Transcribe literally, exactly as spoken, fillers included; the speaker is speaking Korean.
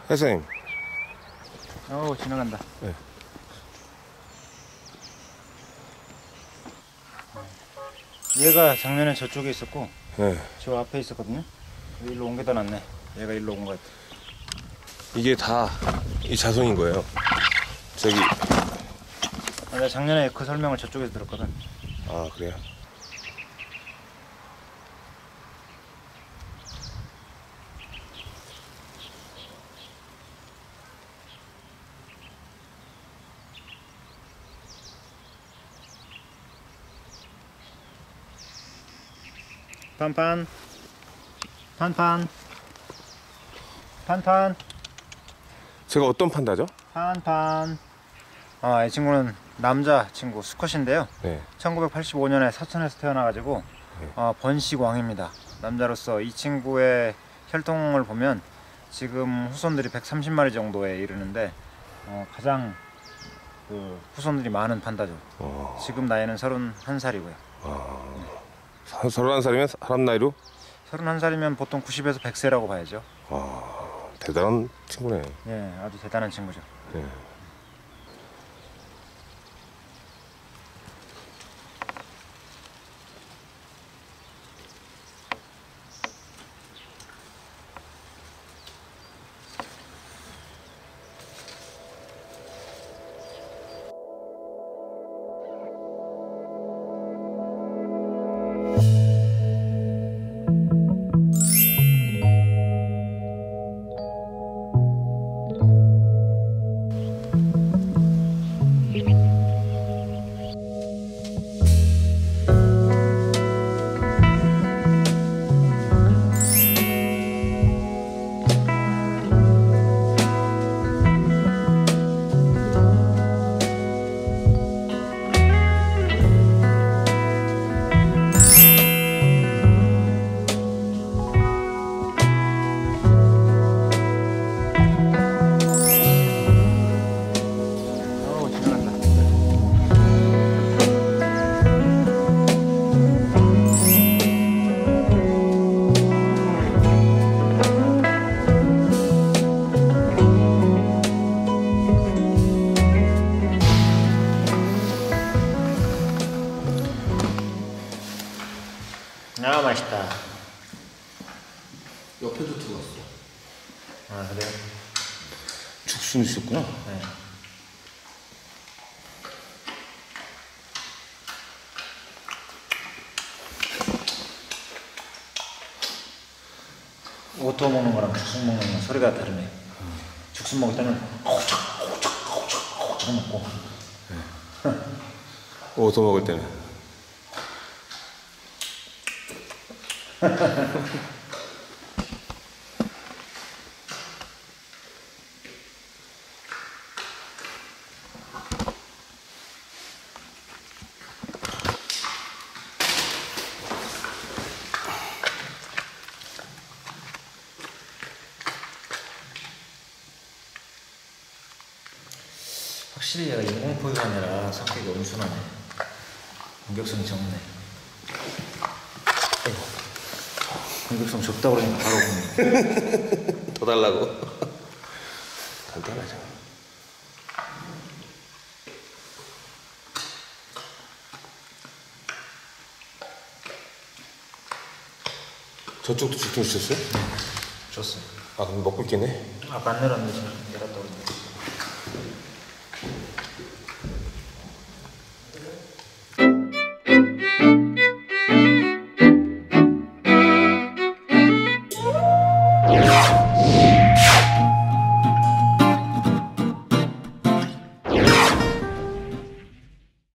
회사님. 어 지나간다. 네. 얘가 작년에 저쪽에 있었고, 네. 저 앞에 있었거든요. 일로 옮겨다 놨네. 얘가 일로 온 것 같아. 이게 다 이 자손인 거예요. 저기. 아, 내가 작년에 그 설명을 저쪽에서 들었거든. 아, 그래요? 판판 판판 판판 제가 어떤 판다죠? 판판. 아, 이 친구는 남자 친구 수컷인데요. 네. 천구백팔십오 년에 사천에서 태어나가지고 네. 어, 번식왕입니다. 남자로서 이 친구의 혈통을 보면 지금 후손들이 백삼십 마리 정도에 이르는데 어, 가장 그 후손들이 많은 판다죠. 어... 지금 나이는 서른한 살이고요. 아... 서른한 살이면 사람 나이로? 서른한 살이면 보통 구십에서 백 세라고 봐야죠. 아... 대단한 친구네. 예, 아주 대단한 친구죠. 네. 아, 맛있다. 옆에도 들어갔어. 아, 그래요? 죽순 있었구나. 네. 오토 먹는 거랑 죽순 먹는 거 소리가 다르네. 음. 죽순 먹을 때는 호착 호착 호착 호착 먹고. 네. 오토 먹을 때는. 확실히 얘가 인공포유가 아니라 성격이 온순하네. 공격성이 적네. 공격성 적다 그러니까 바로 오네. 더 달라고. 간단하죠. 저쪽도 죽순 주셨어요? 네, 줬어요. 아, 그럼 먹고 있겠네? 아까 안 내렸는데 지금 내렸다 그러는데. Yeah.